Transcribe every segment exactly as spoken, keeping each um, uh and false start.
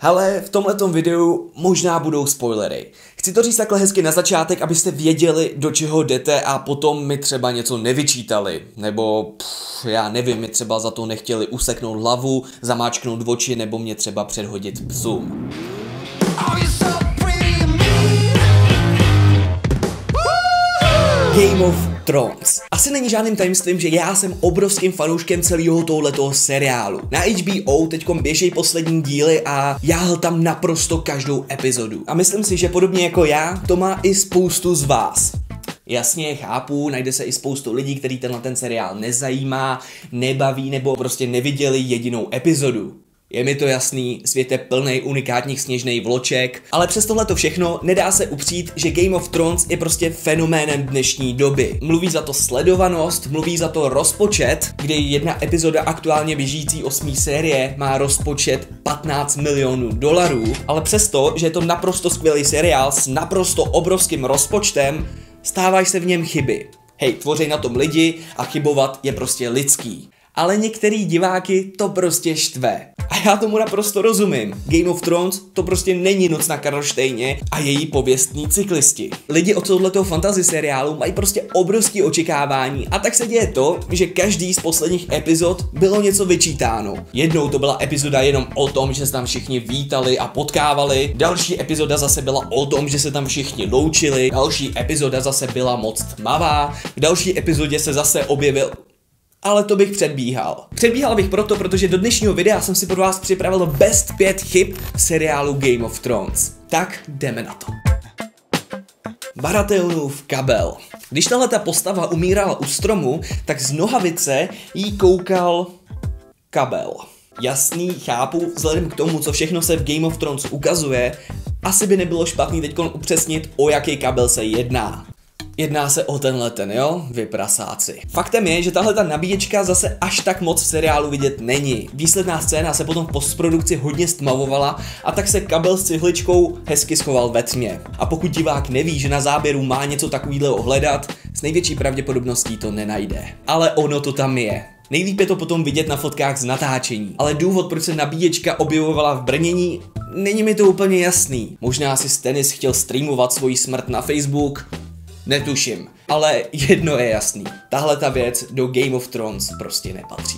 Hele, v tomhletom videu možná budou spoilery. Chci to říct takhle hezky na začátek, abyste věděli, do čeho jdete a potom mi třeba něco nevyčítali. Nebo, pff, já nevím, mi třeba za to nechtěli useknout hlavu, zamáčknout oči nebo mě třeba předhodit psům. Game of Thrones. Asi není žádným tajemstvím, že já jsem obrovským fanouškem celého tohletoho seriálu. Na H B O teďkom běží poslední díly a já hltám naprosto každou epizodu. A myslím si, že podobně jako já, to má i spoustu z vás. Jasně, chápu, najde se i spoustu lidí, který tenhle ten seriál nezajímá, nebaví nebo prostě neviděli jedinou epizodu. Je mi to jasný, svět je plnej unikátních sněžných vloček, ale přes tohleto všechno nedá se upřít, že Game of Thrones je prostě fenoménem dnešní doby. Mluví za to sledovanost, mluví za to rozpočet, kdy jedna epizoda aktuálně běžící osmý série má rozpočet patnáct milionů dolarů, ale přesto, že je to naprosto skvělý seriál s naprosto obrovským rozpočtem, stávají se v něm chyby. Hej, tvoří na tom lidi a chybovat je prostě lidský. Ale některý diváky to prostě štve. A já tomu naprosto rozumím. Game of Thrones to prostě není Noc na Karlštejně a její pověstní cyklisti. Lidi od tohoto fantasy seriálu mají prostě obrovské očekávání a tak se děje to, že každý z posledních epizod bylo něco vyčítáno. Jednou to byla epizoda jenom o tom, že se tam všichni vítali a potkávali, další epizoda zase byla o tom, že se tam všichni loučili, další epizoda zase byla moc tmavá, v další epizodě se zase objevil... Ale to bych předbíhal. Předbíhal bych proto, protože do dnešního videa jsem si pro vás připravil best pět chyb v seriálu Game of Thrones. Tak jdeme na to. Baratheonův kabel. Když tahleta postava umírala u stromu, tak z nohavice jí koukal kabel. Jasný, chápu, vzhledem k tomu, co všechno se v Game of Thrones ukazuje, asi by nebylo špatný teďkon upřesnit, o jaký kabel se jedná. Jedná se o tenhle ten, jo? Vy prasáci. Faktem je, že tahle ta nabíječka zase až tak moc v seriálu vidět není. Výsledná scéna se potom v postprodukci hodně stmavovala a tak se kabel s cihličkou hezky schoval ve tmě. A pokud divák neví, že na záběru má něco takového hledat, s největší pravděpodobností to nenajde. Ale ono to tam je. Nejlíp je to potom vidět na fotkách z natáčení. Ale důvod, proč se nabíječka objevovala v brnění, není mi to úplně jasný. Možná si Stannis chtěl streamovat svoji smrt na Facebook. Netuším, ale jedno je jasný. Tahle ta věc do Game of Thrones prostě nepatří.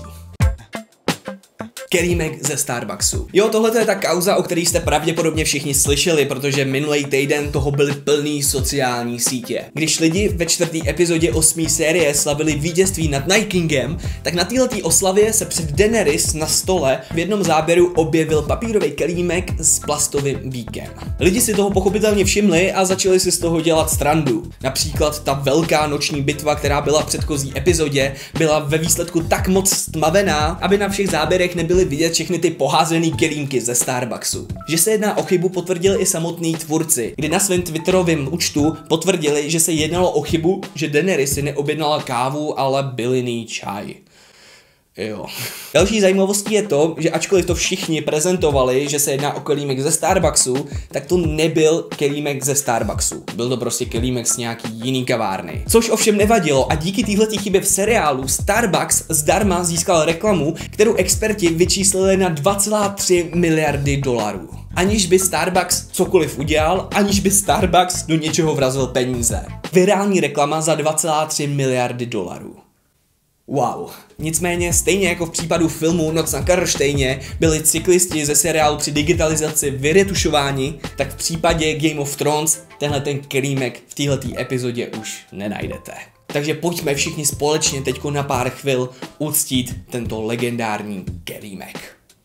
Kelímek ze Starbucksu. Jo, tohle je ta kauza, o který jste pravděpodobně všichni slyšeli, protože minulý týden toho byly plný sociální sítě. Když lidi ve čtvrtý epizodě osmé série slavili vítězství nad Night Kingem, tak na této oslavě se před Daenerys na stole v jednom záběru objevil papírový kelímek s plastovým víkem. Lidi si toho pochopitelně všimli a začali si z toho dělat srandu. Například ta velká noční bitva, která byla v předchozí epizodě, byla ve výsledku tak moc stmavená, aby na všech záběrech nebyly vidět všechny ty poházený kelímky ze Starbucksu. Že se jedná o chybu, potvrdili i samotní tvůrci, kdy na svém twitterovém účtu potvrdili, že se jednalo o chybu, že Daenerys si neobjednala kávu, ale bylinný čaj. Jo. Další zajímavostí je to, že ačkoliv to všichni prezentovali, že se jedná o kelímek ze Starbucksu, tak to nebyl kelímek ze Starbucksu. Byl to prostě kelímek z nějaký jiný kavárny. Což ovšem nevadilo a díky téhletý chybě v seriálu Starbucks zdarma získal reklamu, kterou experti vyčíslili na dva celé tři miliardy dolarů. Aniž by Starbucks cokoliv udělal, aniž by Starbucks do něčeho vrazil peníze. Virální reklama za dva celé tři miliardy dolarů. Wow. Nicméně, stejně jako v případu filmu Noc na Karlštejně byli cyklisti ze seriálu při digitalizaci vyretušováni, tak v případě Game of Thrones tenhle ten kelímek v téhleté epizodě už nenajdete. Takže pojďme všichni společně teďko na pár chvil uctít tento legendární kelímek.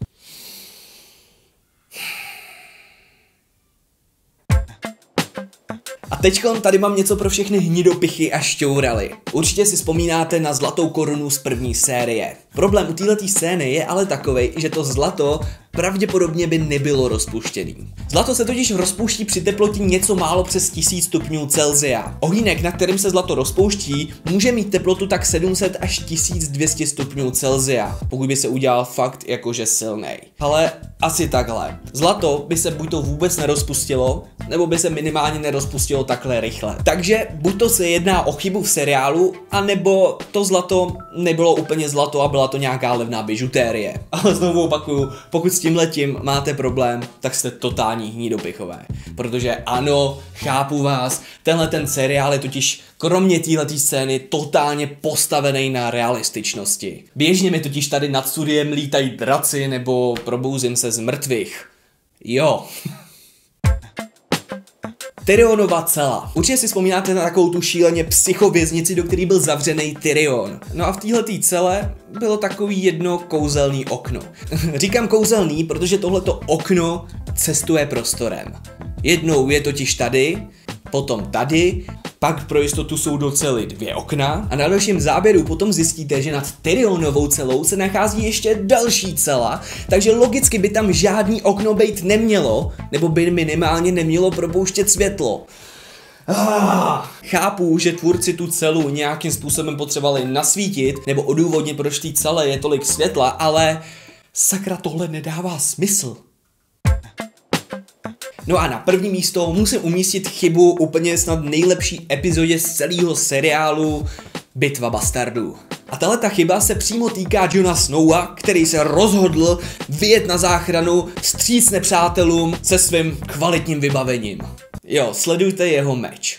A teďkon tady mám něco pro všechny hnidopichy a šťouraly. Určitě si vzpomínáte na zlatou korunu z první série. Problém u této scény je ale takovej, že to zlato pravděpodobně by nebylo rozpuštěný. Zlato se totiž rozpouští při teplotě něco málo přes tisíc stupňů Celsia. Ohýnek, na kterým se zlato rozpouští, může mít teplotu tak sedm set až tisíc dvě stě stupňů Celsia, pokud by se udělal fakt jakože silnej. Ale asi takhle. Zlato by se buď to vůbec nerozpustilo, nebo by se minimálně nerozpustilo takhle rychle. Takže buď to se jedná o chybu v seriálu, anebo to zlato nebylo úplně zlato a byla to nějaká levná bižutérie. Ale znovu opakuju, pokud tímhletím máte problém, tak jste totální hnídopichové. Protože ano, chápu vás, tenhle ten seriál je totiž kromě téhletý scény totálně postavený na realističnosti. Běžně mi totiž tady nad studiem lítají draci nebo probouzím se z mrtvých. Jo. Tyrionova cela. Určitě si vzpomínáte na takovou tu šíleně psychověznici, do který byl zavřený Tyrion. No a v téhletý cele bylo takový jedno kouzelný okno. Říkám kouzelný, protože tohleto okno cestuje prostorem. Jednou je totiž tady, potom tady, pak pro jistotu jsou do cely dvě okna a na dalším záběru potom zjistíte, že nad Tyrionovou celou se nachází ještě další cela, takže logicky by tam žádný okno být nemělo, nebo by minimálně nemělo propouštět světlo. Ah, chápu, že tvůrci tu celu nějakým způsobem potřebovali nasvítit, nebo odůvodnit, proč v té celé je tolik světla, ale sakra, tohle nedává smysl. No a na první místo musím umístit chybu úplně snad nejlepší epizodě z celého seriálu Bitva bastardů. A tahle ta chyba se přímo týká Jona Snowa, který se rozhodl vyjet na záchranu vstříc nepřátelům se svým kvalitním vybavením. Jo, sledujte jeho meč.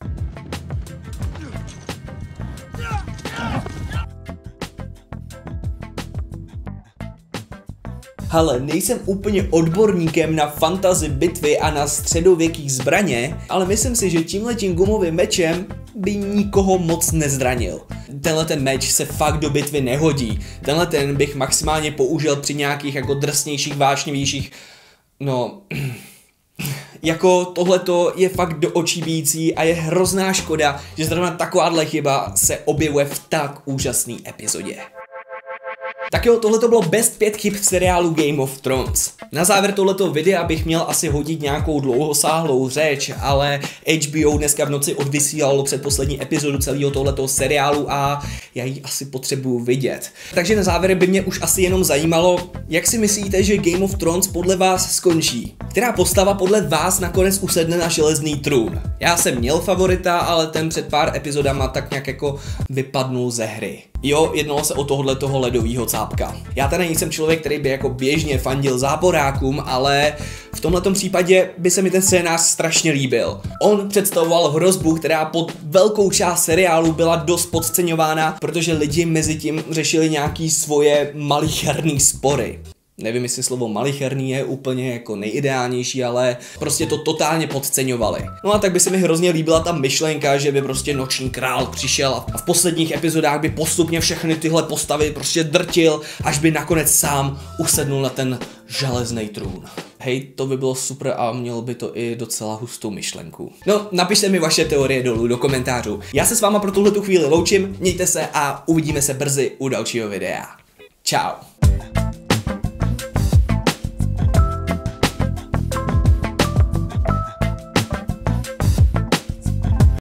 Hele, nejsem úplně odborníkem na fantasy bitvy a na středověký zbraně, ale myslím si, že tímhletím gumovým mečem by nikoho moc nezranil. Tenhle ten meč se fakt do bitvy nehodí. Tenhle ten bych maximálně použil při nějakých jako drsnějších, vášnivějších, no... Jako tohleto je fakt do očí bijící a je hrozná škoda, že zrovna takováhle chyba se objevuje v tak úžasné epizodě. Tak jo, tohle to bylo best pět chyb v seriálu Game of Thrones. Na závěr tohleto videa bych měl asi hodit nějakou dlouhosáhlou řeč, ale H B O dneska v noci odvysílalo předposlední epizodu celého tohletoho seriálu a já ji asi potřebuju vidět. Takže na závěr by mě už asi jenom zajímalo, jak si myslíte, že Game of Thrones podle vás skončí? Která postava podle vás nakonec usedne na železný trůn? Já jsem měl favorita, ale ten před pár epizodama tak nějak jako vypadnul ze hry. Jo, jednalo se o tohle toho ledovýho cápka. Já tady nejsem člověk, který by jako běžně fandil záporákům, ale v tomhletom případě by se mi ten scénář strašně líbil. On představoval hrozbu, která pod velkou část seriálu byla dost podceňována, protože lidi mezi tím řešili nějaký svoje malicherný spory. Nevím, jestli slovo malicherný je úplně jako nejideálnější, ale prostě to totálně podceňovali. No a tak by se mi hrozně líbila ta myšlenka, že by prostě Noční král přišel a v posledních epizodách by postupně všechny tyhle postavy prostě drtil, až by nakonec sám usednul na ten železný trůn. Hej, to by bylo super a mělo by to i docela hustou myšlenku. No, napište mi vaše teorie dolů do komentářů. Já se s váma pro tuhletu chvíli loučím, mějte se a uvidíme se brzy u dalšího videa. Čau.